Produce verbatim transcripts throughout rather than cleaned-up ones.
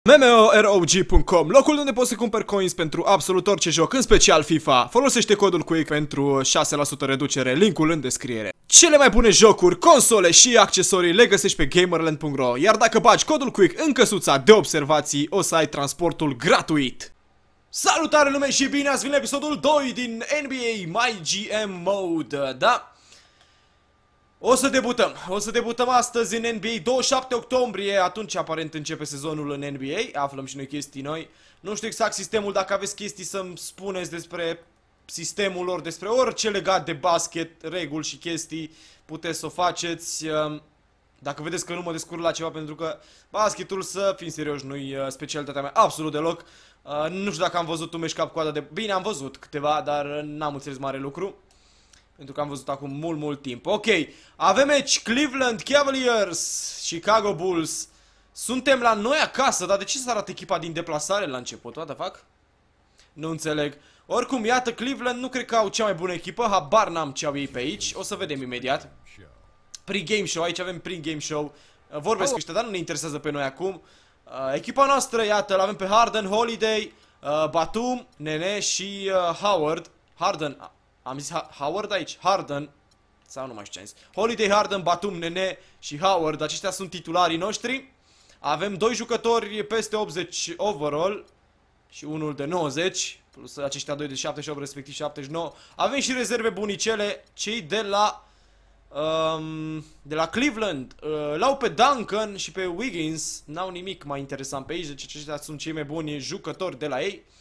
M M O R O G punct com, locul unde poți să cumperi coins pentru absolut orice joc, în special FIFA. Folosește codul Quick pentru șase la sută reducere, linkul în descriere. Cele mai bune jocuri, console și accesorii le găsești pe gamerland punct ro, iar dacă bagi codul Quick în căsuța de observații, o să ai transportul gratuit. Salutare lume și bine ați venit la episodul doi din N B A My G M Mode, da? O să debutăm, o să debutăm astăzi în N B A, douăzeci și șapte octombrie, atunci aparent începe sezonul în N B A, aflăm și noi chestii noi. Nu știu exact sistemul, dacă aveți chestii să-mi spuneți despre sistemul lor, despre orice legat de basket, reguli și chestii, puteți să o faceți. Dacă vedeți că nu mă descurc la ceva, pentru că basketul, să fim serioși, nu-i specialitatea mea absolut deloc. Nu știu dacă am văzut un meci cap-coadă de... Bine, am văzut câteva, dar n-am înțeles mare lucru. Pentru că am văzut acum mult, mult timp. Ok, avem meci Cleveland Cavaliers, Chicago Bulls. Suntem la noi acasă, dar de ce să arată echipa din deplasare la început? What the fuck? Nu înțeleg. Oricum, iată, Cleveland nu cred că au cea mai bună echipă. Habar n-am ce au ei pe aici. O să vedem imediat. Pre-game show, aici avem pre-game show. Vorbesc ăștia, dar nu ne interesează pe noi acum. uh, Echipa noastră, iată, l-avem pe Harden, Holiday, uh, Batum, Nene și uh, Howard. Harden... Am zis Howard aici? Harden. Sau nu mai știu ce am zis. Holiday, Harden, Batum, Nene și Howard. Aceștia sunt titularii noștri. Avem doi jucători peste optzeci overall și unul de nouăzeci. Plus aceștia doi de șaptezeci și opt, respectiv șaptezeci și nouă. Avem și rezerve bunicele. Cei de la um, De la Cleveland uh, L-au pe Duncan și pe Wiggins. N-au nimic mai interesant pe aici. Deci aceștia sunt cei mai buni jucători de la ei.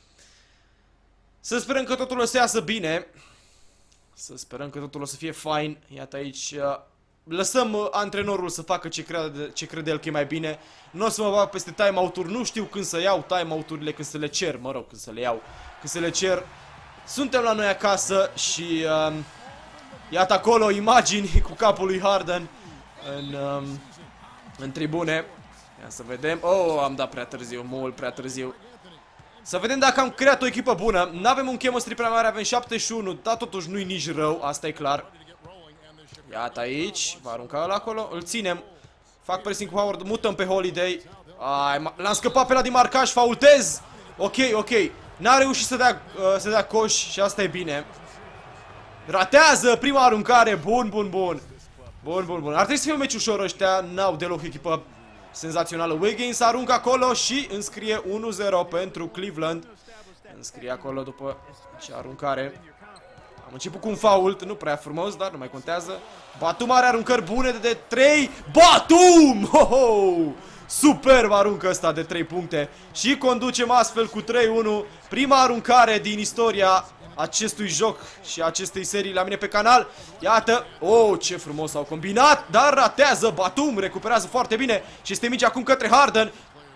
Să sperăm că totul o să iasă bine. Să sperăm că totul o să fie fine. Iată aici. Lăsăm antrenorul să facă ce crede, ce crede el că e mai bine. Nu o să mă bag peste timeout-uri. Nu știu când să iau timeout-urile, când să le cer. Mă rog, când să le iau. Când să le cer. Suntem la noi acasă și uh, iată acolo imagini cu capul lui Harden în, uh, în tribune. Ia să vedem. Oh, am dat prea târziu, mult prea târziu. Să vedem dacă am creat o echipă bună. N-avem un chemistry prea mare, avem șaptezeci și unu, dar totuși nu-i nici rău, asta e clar. Iată aici, va arunca ăla acolo, îl ținem. Fac pressing cu Howard, mutăm pe Holiday. L-am scăpat pe la din marcaj, faultez. Ok, ok, n-a reușit să dea, uh, să dea coș și asta e bine. Ratează prima aruncare, bun, bun, bun. Bun, bun, bun, ar trebui să fie un meci ușor, ăștia n-au deloc echipă senzațională. Wiggins aruncă acolo și înscrie unu zero pentru Cleveland. Înscrie acolo după ce aruncare. Am început cu un fault, nu prea frumos, dar nu mai contează. Batum are aruncări bune de trei. Batum! Ho, ho! Superb aruncă ăsta de trei puncte. Și conducem astfel cu trei unu. Prima aruncare din istoria acestui joc și acestei serii la mine pe canal. Iată, oh, ce frumos au combinat, dar ratează. Batum recuperează foarte bine și este mingea acum către Harden.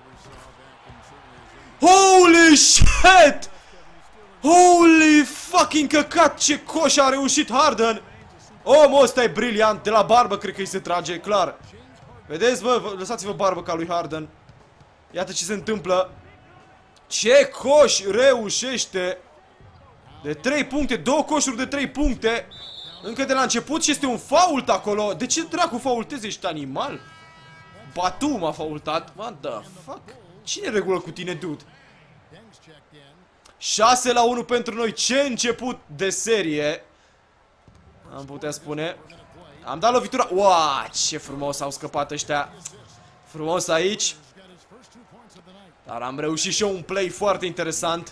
Holy shit! Holy fucking căcat, ce coș a reușit Harden. Omul ăsta e briliant, de la barbă cred că îi se trage, clar. Vedeți, bă, lăsați-vă barbă ca lui Harden. Iată ce se întâmplă. Ce coș reușește. De trei puncte, două coșuri de trei puncte. Încă de la început și este un fault acolo. De ce dracu faultezi, ești animal? Batum a faultat. What the fuck? Cine regulă cu tine, dude? șase la unu pentru noi. Ce început de serie, am putea spune. Am dat lovitura. Wow, ce frumos au scăpat ăștia. Frumos aici. Dar am reușit și eu un play foarte interesant.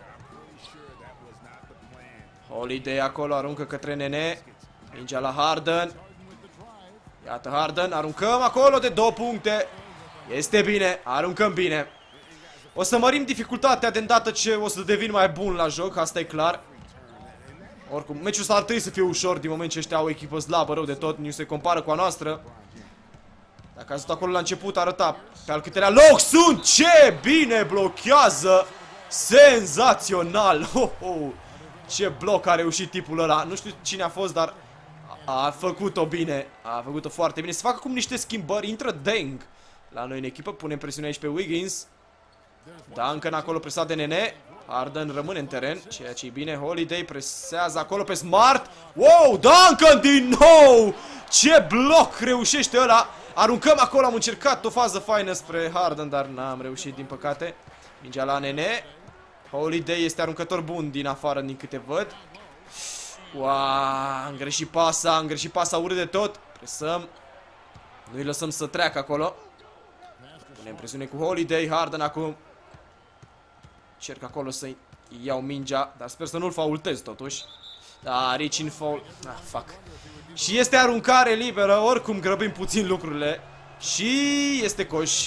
Holiday acolo, aruncă către Nene. Mingea la Harden. Iată Harden, aruncăm acolo de două puncte. Este bine, aruncăm bine. O să mărim dificultatea de îndată ce o să devin mai bun la joc, asta e clar. Oricum, meciul ăsta ar trebui să fie ușor din moment ce ăștia au o echipă slabă rău de tot, nu se compară cu a noastră. Dacă ați stat acolo la început, arăta pe al câtelea loc sunt. Ce bine blochează. Senzațional. Ho, ho. Ce bloc a reușit tipul ăla. Nu știu cine a fost, dar a, a făcut-o bine. A făcut-o foarte bine. Se fac acum niște schimbări. Intră Deng la noi în echipă. Punem presiune aici pe Wiggins. Duncan acolo presat de Nene. Harden rămâne în teren, ceea ce e bine. Holiday presează acolo pe Smart. Wow, Duncan din nou. Ce bloc reușește ăla. Aruncăm acolo, am încercat o fază faină spre Harden, dar n-am reușit din păcate. Mingea la Nene. Holiday este aruncător bun din afară, din câte văd. Wow, am greșit pasa, am greșit pasa urât de tot. Presăm. Nu-i lăsăm să treacă acolo. Punem presiune cu Holiday, Harden acum. Cerc acolo să-i iau mingea, dar sper să nu-l faultez totuși. Da, reach in foul. Ah, fuck. Și este aruncare liberă, oricum grăbim puțin lucrurile. Și este coș.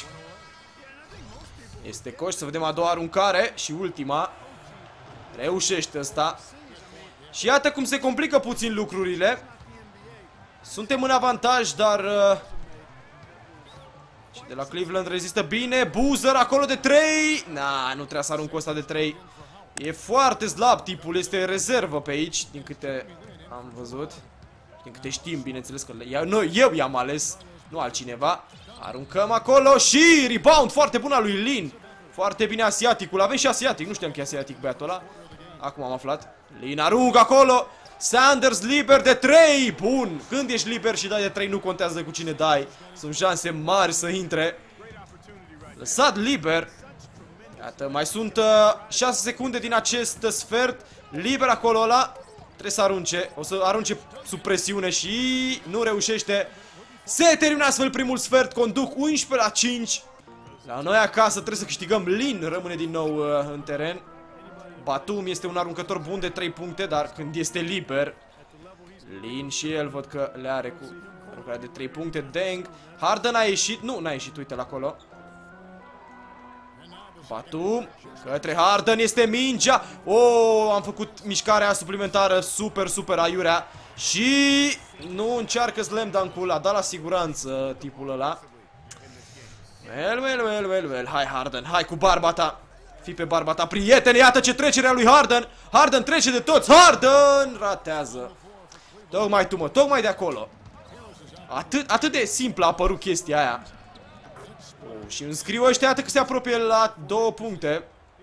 Este coș, să vedem a doua aruncare și ultima. Reușește ăsta. Și iată cum se complică puțin lucrurile. Suntem în avantaj, dar... Uh... Și de la Cleveland rezistă bine. Boozer acolo de trei. Na, nu trebuia să arunc ăsta de trei. E foarte slab tipul, este rezervă pe aici, din câte am văzut. Din câte știm, bineînțeles că noi, eu i-am ales, nu altcineva. Aruncăm acolo și rebound foarte bun al lui Lin. Foarte bine asiaticul, avem și asiatic, nu știam că e asiatic băiatul ăla. Acum am aflat. Lin aruncă acolo. Sanders liber de trei. Bun, când ești liber și dai de trei nu contează cu cine dai. Sunt șanse mari să intre. Lăsat liber. Iată, mai sunt uh, șase secunde din acest sfert. Liber acolo ăla. Trebuie să arunce. O să arunce sub presiune și nu reușește. Se termină astfel primul sfert. Conduc unsprezece la cinci. La noi acasă trebuie să câștigăm. Lin rămâne din nou uh, în teren. Batum este un aruncător bun de trei puncte, dar când este liber, Lin și el văd că le are cu aruncarea de trei puncte. Deng. Harden a ieșit. Nu, n-a ieșit, uite-l acolo. Batum către Harden, este mingea. Oh, am făcut mișcarea suplimentară super, super aiurea. Și nu încearcă slam dunk-ul, a dat la siguranță tipul ăla. Well, well, well, well, well. Hai Harden, hai cu barba ta. Fii pe barba ta, prietene, iată ce trecerea lui Harden. Harden trece de toți, Harden ratează. Tocmai tu, mă, tocmai de acolo. Atât, atât de simplă a apărut chestia aia. Oh, și îmi scriu ăștia atât că se apropie la două puncte.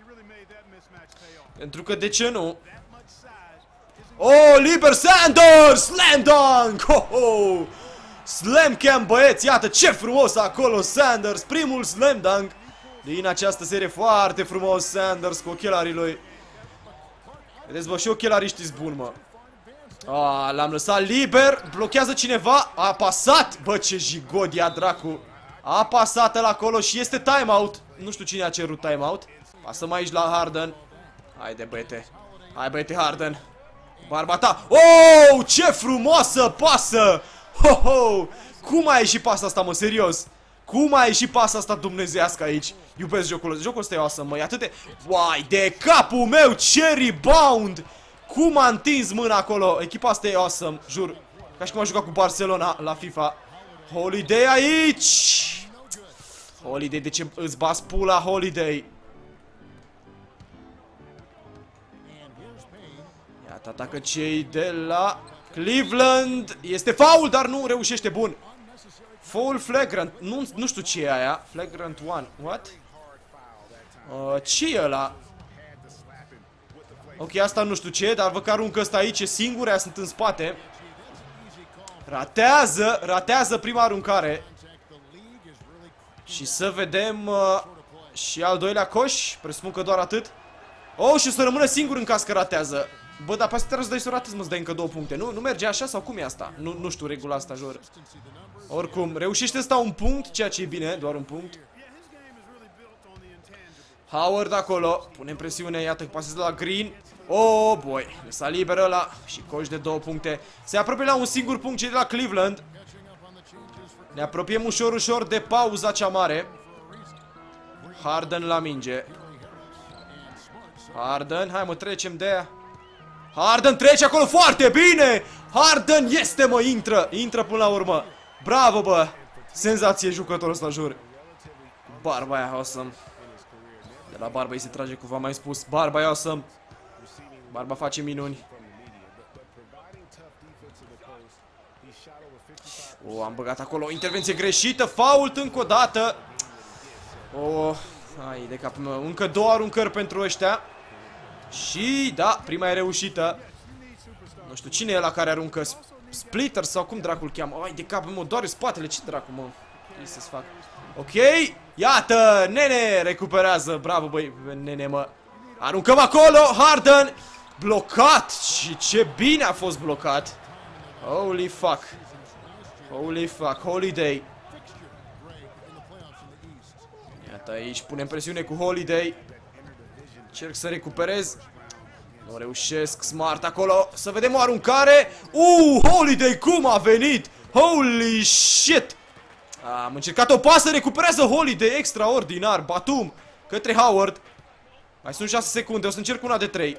Pentru că de ce nu? Oh, liber Sanders! Slam dunk! Ho, ho! Slam cam, băieți, iată ce frumos acolo Sanders, primul slam dunk din această serie, foarte frumos Sanders cu ochelarii lui. Vedeți, bă, și ochelarii știți bun, mă. Ah, l-am lăsat liber, blochează cineva, a pasat, bă, ce jigod ia dracu. A pasat el acolo și este timeout. Nu știu cine a cerut timeout. Pasăm aici la Harden. Haide, băiete. Hai, băiete, Harden. Barba ta. Oh, ce frumoasă pasă. Ho, ho. Cum a ieșit pasa asta, mă, serios? Cum a ieșit pasa asta dumnezeiască aici? Iubesc jocul ăsta. Jocul ăsta e awesome, mă. E atât de... Uai, de capul meu, ce rebound. Cum a întins mâna acolo. Echipa asta e awesome, jur. Ca și cum am jucat cu Barcelona la FIFA. Holiday aici. Holiday, de ce îți bați pula, Holiday? Iată, atacă cei de la Cleveland. Este foul, dar nu reușește, bun. Foul flagrant, nu, nu știu ce e aia. Flagrant one, what? Uh, ce e ăla? Ok, asta nu știu ce e, dar văd că aruncă ăsta aici, e singur, aia sunt în spate. Ratează, ratează prima aruncare. Și să vedem uh, și al doilea coș. Presupun că doar atât. Oh, și să rămână singur în caz că ratează. Bă, dar pe asta trebuie să dai să ratezi, mă, să dai încă două puncte. Nu, nu merge așa sau cum e asta? Nu, nu știu regula asta, jur. Oricum, reușește să dau un punct, ceea ce e bine, doar un punct. Howard acolo, punem presiune, iată că pasează la Green. Oh, boy, lăsa liber ăla și coș de două puncte. Se apropie la un singur punct cei de la Cleveland. Ne apropiem ușor, ușor de pauza cea mare. Harden la minge. Harden, hai mă, trecem de aia. Harden trece acolo foarte bine. Harden este, mă, intră. Intră până la urmă. Bravo, bă. Senzație jucătorul ăsta, jur. Barba aia awesome. De la barba îi se trage, cum v-am mai spus. Barba e awesome. Barba face minuni. O, am băgat acolo o intervenție greșită. Fault încă o dată. O, hai de capul meu. Încă două aruncări pentru ăștia. Și, da, prima e reușită. Nu știu cine e ăla care aruncă. Splitter sau cum dracul cheamă. Ai de capul meu, doare spatele, ce dracu, mă. Ce să fac? Ok, iată, Nene recuperează, bravo băi, Nene mă. Aruncăm acolo, Harden, blocat și ce bine a fost blocat. Holy fuck. Holy fuck, Holiday. Iată aici, punem presiune cu Holiday. Încerc să recuperez. Nu reușesc, Smart acolo. Să vedem o aruncare. Uh, Holiday cum a venit. Holy shit. Am încercat o pasă, recuperează Holiday, extraordinar. Batum către Howard. Mai sunt șase secunde, o să încerc una de trei.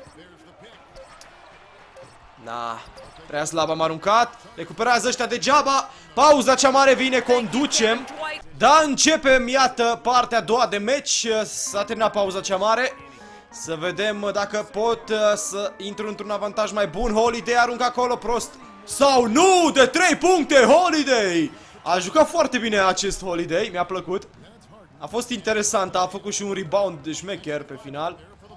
Na, prea slab am aruncat. Recuperează ăștia degeaba. Pauza cea mare vine, conducem. Da, începem, iată, partea a doua de meci. S-a terminat pauza cea mare. Să vedem dacă pot uh, să intru într-un avantaj mai bun. Holiday aruncă acolo prost. Sau nu, de trei puncte, Holiday. A jucat foarte bine acest Holiday, mi-a plăcut. A fost interesant, a făcut și un rebound de șmecher pe final.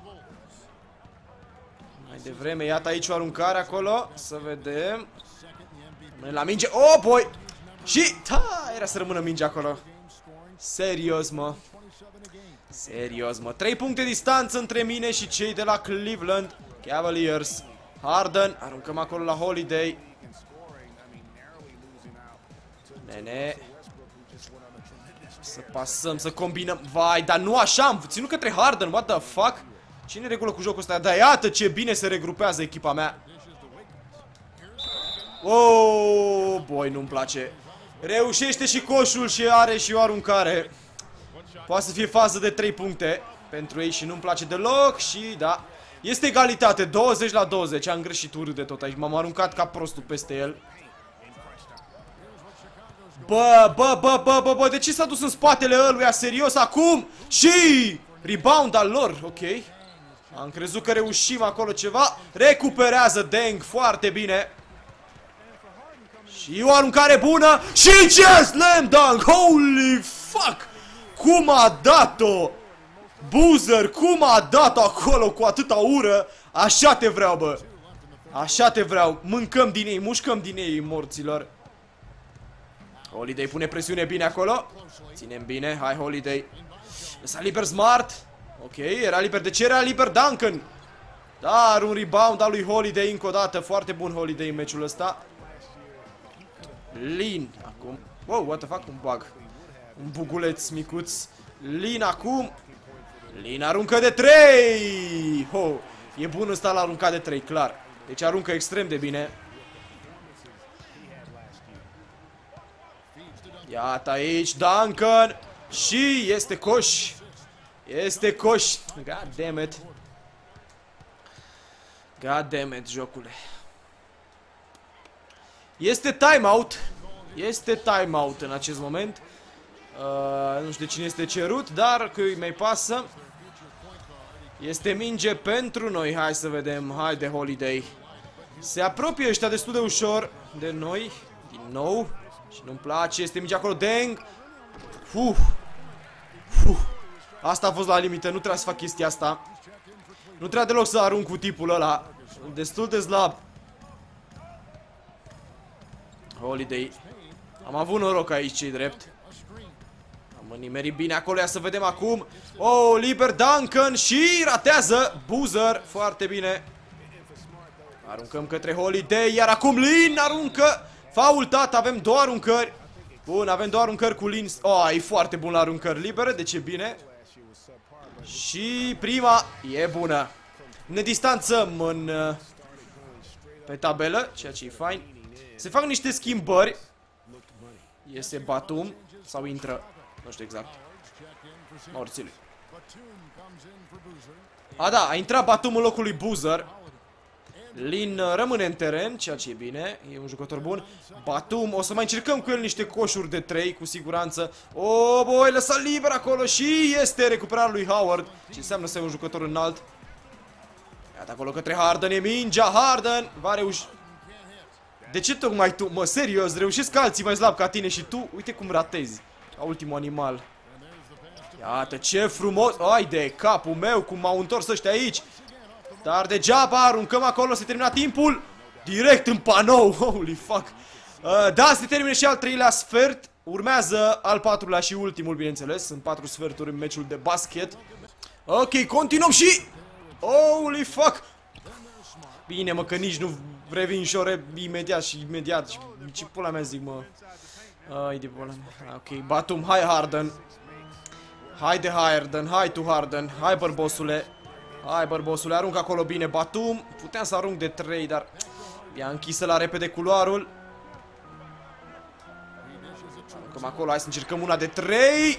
Mai devreme, iată aici o aruncare acolo. Să vedem. Rămâne la minge, oh boy. Și, ta, era să rămână minge acolo. Serios, mă. Serios, mă. trei puncte distanță între mine și cei de la Cleveland Cavaliers. Harden, aruncăm acolo la Holiday. Nene. Să pasăm, să combinăm. Vai, dar nu așa, am ținut către Harden, what the fuck? Cine regulă cu jocul ăsta? Dar iată ce bine se regrupează echipa mea. Oh, boy, nu-mi place. Reușește și coșul și are și o aruncare. Poate să fie fază de trei puncte pentru ei și nu-mi place deloc. Și da, este egalitate, douăzeci la douăzeci. Am greșit urât de tot aici, m-am aruncat ca prostul peste el. Bă, bă, bă, bă, bă, bă, de ce s-a dus în spatele ăluia, serios, acum? Și rebound al lor, ok. Am crezut că reușim acolo ceva. Recuperează Deng foarte bine. Și o aruncare bună. Și ce slam dunk, holy fuck. Cum a dat-o Boozer, cum a dat-o acolo cu atâta ură. Așa te vreau, bă. Așa te vreau, mâncăm din ei, mușcăm din ei, morților. Holiday pune presiune bine acolo. Ținem bine, hai Holiday. Lăsa liber Smart. Ok, era liber, de ce era liber Duncan? Dar un rebound al lui Holiday încă o dată. Foarte bun Holiday în meciul ăsta. Lin acum. Wow, what the fuck, un bug. Un buguleț micuț. Lin acum. Lin aruncă de trei. Ho, e bun ăsta la aruncat de trei, clar. Deci aruncă extrem de bine. Iată aici Duncan. Și este coș. Este coș. God damn it. God damn it, jocule. Este timeout. Este timeout în acest moment. uh, Nu știu de cine este cerut, dar că îi mai pasă. Este minge pentru noi. Hai să vedem. Hai de Holiday. Se apropie ăștia destul de ușor de noi. Din nou. Și nu-mi place, este minge acolo, Deng. Uf. Uf. Asta a fost la limită, nu trebuia să fac chestia asta. Nu trebuia deloc să arunc cu tipul ăla. Destul de slab. Holiday. Am avut noroc aici, ce-i drept. Am nimerit bine acolo, ia să vedem acum. Oh, liber Duncan și ratează Boozer, foarte bine. Aruncăm către Holiday, iar acum Lin aruncă. Faultat, avem două aruncări. Bun, avem două aruncări cu Lin. Oh, e foarte bun la aruncări libere, deci e bine. Și prima e bună. Ne distanțăm în, pe tabelă, ceea ce e fain. Se fac niște schimbări. Iese Batum sau intră, nu știu exact. Morțile. A, da, a intrat Batum în locul lui Boozer. Lin rămâne în teren, ceea ce e bine, e un jucător bun. Batum, o să mai încercăm cu el niște coșuri de trei, cu siguranță. Oh, boi, lăsa liber acolo și este recuperarea lui Howard, ce înseamnă să e un jucător înalt. Iată acolo către Harden, e mingea, Harden va reuși. De ce tocmai tu, mă, serios, reușesc alții mai slab ca tine și tu, uite cum ratezi, ca ultimul animal. Iată ce frumos, ai de capul meu, cum m-au întors ăștia aici. Dar degeaba, aruncăm acolo, se termina timpul. Direct în panou, holy fuck. uh, Da, se termine și al treilea sfert. Urmează al patrulea și ultimul, bineînțeles. Sunt patru sferturi în meciul de basket. Ok, continuăm și... Holy fuck! Bine, mă, că nici nu revin și ore imediat și imediat. Și ce pula mea zic, mă? Ai de pula mea. Ok, Batum, hai Harden. Hai de Harden, hai tu Harden. Hai, bărbosule. Hai, bărbosule, arunc acolo bine Batum. Puteam să arunc de trei, dar i-a închisă la repede culoarul. Aruncăm acolo, hai să încercăm una de trei.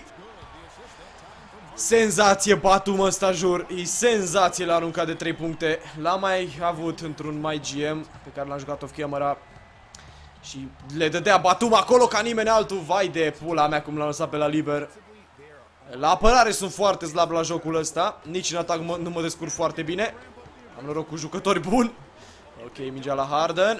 Senzație Batum ăsta, jur. E senzație la aruncat de trei puncte. L-am mai avut într-un My G M pe care l-am jucat off camera. Și le dădea Batum acolo ca nimeni altul. Vai de pula mea cum l-am lăsat pe la liber. La apărare sunt foarte slab la jocul ăsta. Nici în atac mă, nu mă descurc foarte bine. Am noroc cu jucători buni. Ok, mingea la Harden.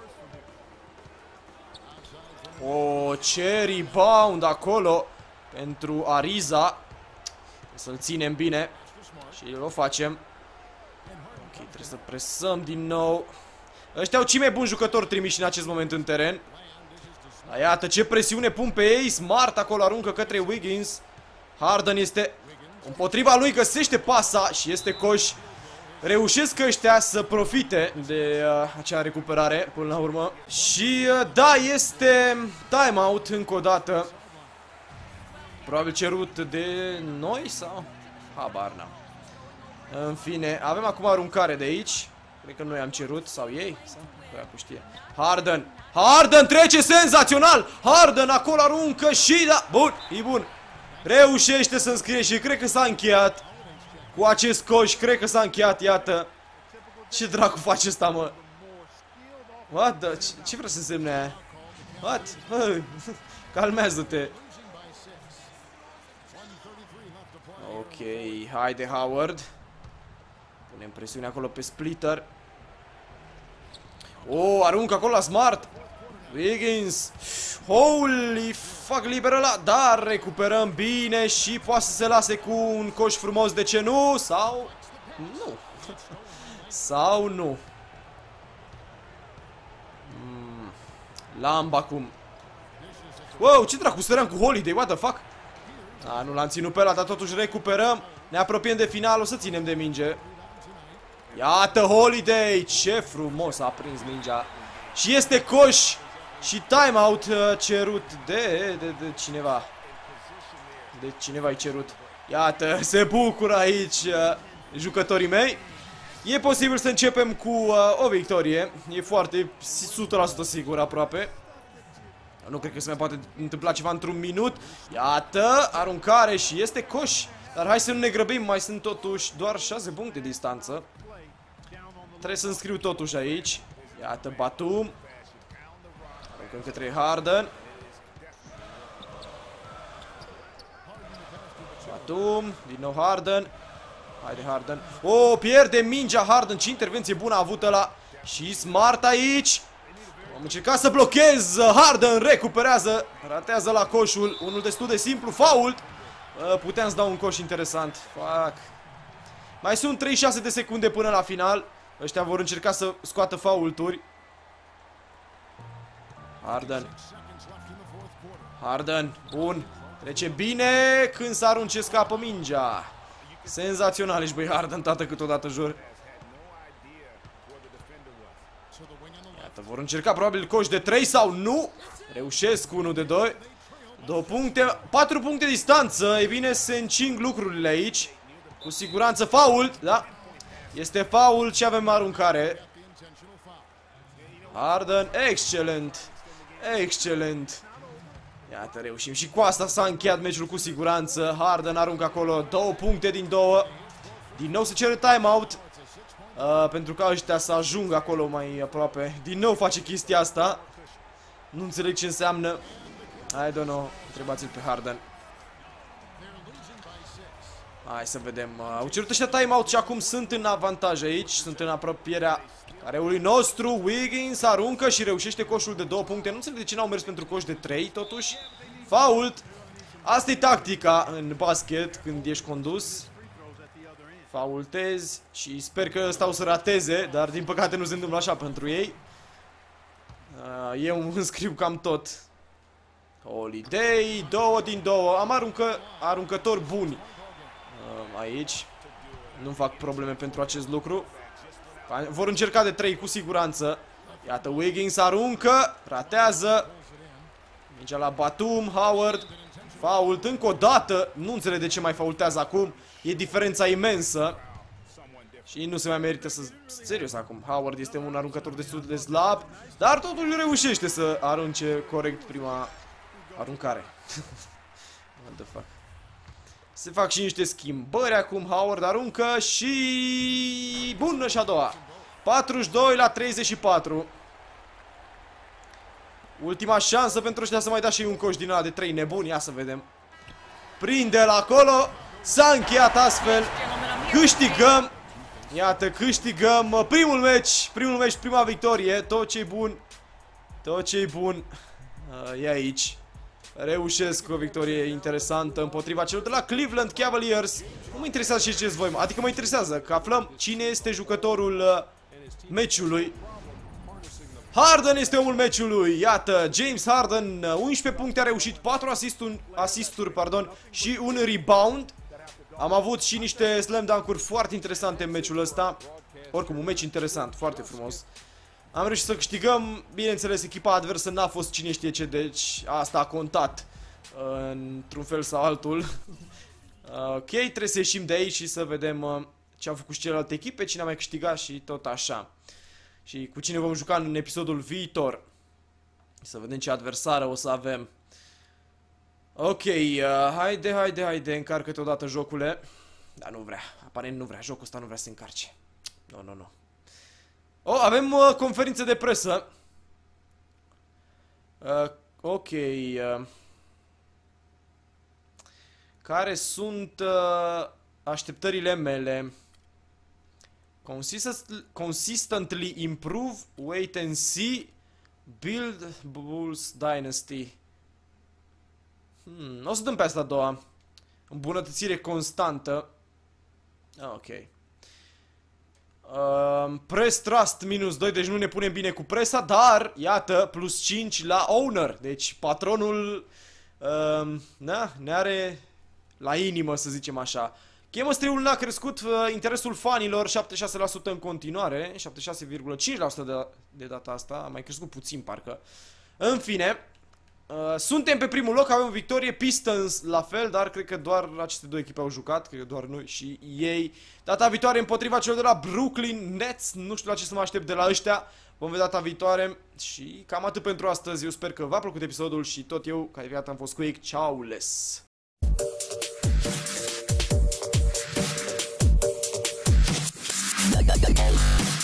O, ce rebound acolo pentru Ariza. Să-l ținem bine. Și o facem. Ok, trebuie să presăm din nou. Ăștia au cei mai buni jucători trimiși în acest moment în teren. Dar iată ce presiune pun pe ei. Smart acolo aruncă către Wiggins. Harden este împotriva lui, găsește pasa și este coș. Reușesc ăștia să profite de uh, acea recuperare până la urmă. Și uh, da, este timeout încă o dată. Probabil cerut de noi sau? Habar n-am. În fine, avem acum aruncare de aici. Cred că noi am cerut, sau ei, sau cu știe. Harden, Harden trece senzațional. Harden acolo aruncă și da, bun, e bun. Reușește să înscrie și cred că s-a încheiat. Cu acest coș, cred că s-a încheiat, iată. Ce dracu face ăsta, mă? What the... Ce, ce vrea să însemne aia? What? Calmează-te. Ok, haide Howard. Punem presiune acolo pe splitter. Oh, aruncă acolo la Smart. Wiggins. Holy fuck, liberă la... Dar recuperăm bine și poate să se lase cu un coș frumos, de ce nu? Sau... Nu. Sau nu. mm. Lamb acum. Wow, ce dracu, stăream cu Holiday, what the fuck? A, nu l-am ținut pe ăla, dar totuși recuperăm. Ne apropiem de final, o să ținem de minge. Iată Holiday, ce frumos a prins mingea. Și este coș. Și timeout uh, cerut de, de, de cineva. De cineva-i cerut. Iată, se bucură aici uh, jucătorii mei. E posibil să începem cu uh, o victorie. E foarte o sută la sută sigur aproape. Nu cred că se mai poate întâmpla ceva într-un minut. Iată, aruncare și este coș. Dar hai să nu ne grăbim, mai sunt totuși doar șase puncte distanță. Trebuie să înscriu totuși aici. Iată Batum. Aruncăm către Harden. Batum, din nou Harden. Haide Harden. Oh, pierde mingea Harden. Ce intervenție bună a avut ăla. Și Smart aici. Am încercat să blochez. Harden recuperează. Ratează la coșul. Unul destul de simplu. Foul. Puteam să dau un coș interesant. Fuck. Mai sunt treizeci și șase de secunde până la final. Ăștia vor încerca să scoată foul-turi. Harden. Harden. Bun. Trece bine când să arunce, scapă mingea. Senzațional ești, băi, Harden, tată, câteodată, jur. Iată, vor încerca probabil coș de trei sau nu. Reușesc cu unul de doi. două puncte, patru puncte distanță. E bine, se încing lucrurile aici. Cu siguranță foul, da. Este foul și avem aruncare. Harden, excelent. Excelent. Iată, reușim. Și cu asta s-a încheiat meciul cu siguranță. Harden aruncă acolo două puncte din două. Din nou se cere timeout. Uh, pentru ca ăștia să ajungă acolo mai aproape. Din nou face chestia asta. Nu înțeleg ce înseamnă. I don't know. Întrebați-l pe Harden. Hai să vedem. Uh, au cerut ăștia timeout și acum sunt în avantaj aici. Sunt în apropierea careului nostru. Wiggins aruncă și reușește coșul de două puncte. Nu înțeleg de ce n-au mers pentru coș de trei totuși. Foul. Asta e tactica în basket când ești condus. Faultezi și sper că ăsta o să rateze, dar din păcate nu se întâmplă așa pentru ei. uh, Eu îmi scriu cam tot. Holiday, două din două. Am aruncă, aruncători buni uh, aici. Nu fac probleme pentru acest lucru. Vor încerca de trei cu siguranță. Iată, Wiggins aruncă, ratează. Mingea la Batum, Howard. Fault încă o dată. Nu înțeleg de ce mai faultează acum. E diferența imensă. Și nu se mai merită să... Serios acum, Howard este un aruncător destul de slab, dar totuși reușește să arunce corect prima aruncare. What the fuck? Se fac și niște schimbări acum. Howard aruncă și... bună și a doua. patruzeci și doi la treizeci și patru. Ultima șansă pentru ăștia să mai dea și un coș din ăla de trei nebuni. Ia să vedem. Prinde la acolo. S-a încheiat astfel. Câștigăm. Iată, câștigăm primul meci. Primul meci, prima victorie. Tot ce-i bun. Tot ce-i bun uh, e aici. Reușesc o victorie interesantă împotriva celor de la Cleveland Cavaliers. Nu mă interesează și ce ziceți voi, adică mă interesează că aflăm cine este jucătorul uh, meciului. Harden este omul meciului. Iată, James Harden, unsprezece puncte, a reușit, patru asisturi, asisturi pardon, și un rebound. Am avut și niște slam dunk-uri foarte interesante în meciul ăsta. Oricum, un meci interesant, foarte frumos. Am reușit să câștigăm. Bineînțeles, echipa adversă n-a fost cine știe ce, deci asta a contat într-un fel sau altul. Ok, trebuie să ieșim de aici și să vedem ce au făcut și celelalte echipe, cine a mai câștigat și tot așa. Și cu cine vom juca în episodul viitor. Să vedem ce adversară o să avem. Ok, uh, haide, haide, haide, încarcă-te odată jocule. Dar nu vrea, aparent nu vrea, jocul ăsta nu vrea să se încarce. Nu, nu, nu. Oh, avem uh, conferință de presă. uh, Ok, uh, care sunt uh, așteptările mele? Consist consistently improve, wait and see, build Bulls Dynasty. Hmm, o să dăm pe asta a doua. Îmbunătățire constantă. Ok. uh, Press Trust minus doi, deci nu ne punem bine cu presa, dar iată, plus cinci la Owner. Deci patronul uh, na, ne are la inimă, să zicem așa. Chemistry-ul n-a crescut, uh, interesul fanilor șaptezeci și șase la sută în continuare, șaptezeci și șase virgulă cinci la sută de, de data asta, a mai crescut puțin parcă. În fine, uh, suntem pe primul loc, avem o victorie, Pistons la fel, dar cred că doar aceste două echipe au jucat, cred că doar noi și ei. Data viitoare împotriva celor de la Brooklyn Nets, nu știu la ce să mă aștept de la ăștia, vom vedea data viitoare și cam atât pentru astăzi. Eu sper că v-a plăcut episodul și tot eu, ca de viață, am fost Quake, ciao-les! Bye.